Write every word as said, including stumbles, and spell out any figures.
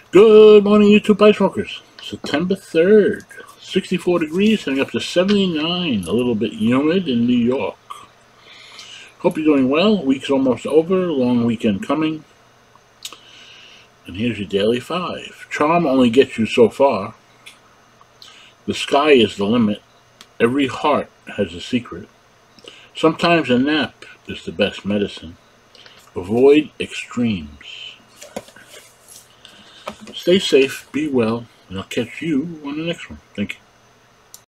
Good morning, YouTube Ice Smokers. September third, sixty-four degrees, heading up to seventy-nine, a little bit humid in New York. Hope you're doing well. Week's almost over, long weekend coming. And here's your daily five. Charm only gets you so far. The sky is the limit. Every heart has a secret. Sometimes a nap is the best medicine. Avoid extremes. Stay safe, be well, and I'll catch you on the next one. Thank you.